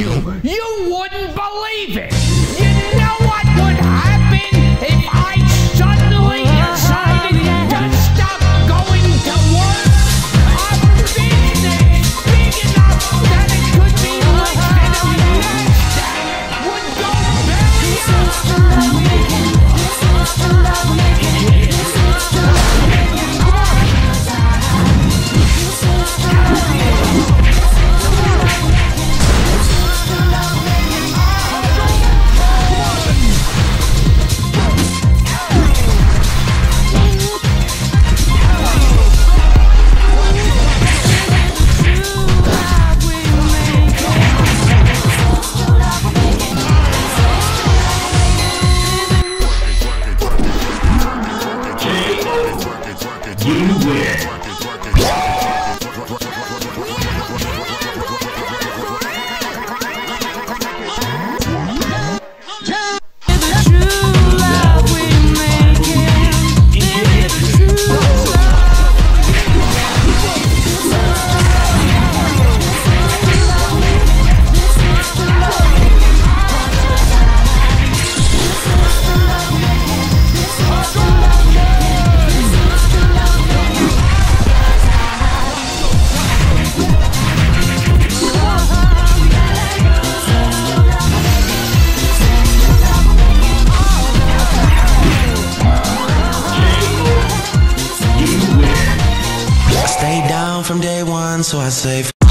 you. You wouldn't believe it. You know what would happen if I suddenly decided to stop going to work? A business big enough that it could be listed on NASDAQ would go belly up. Stay down from day one, so I say